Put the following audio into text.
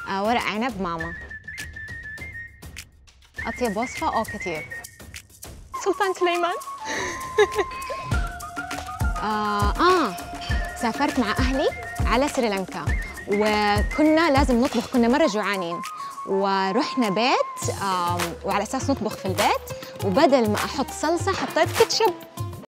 ورق عنب ماما. أطيب وصفة كتير. سلطان سليمان. سافرت مع أهلي على سريلانكا وكنا لازم نطبخ، كنا مرة جوعانين ورحنا بيت وعلى أساس نطبخ في البيت، وبدل ما أحط صلصة حطيت كاتشب.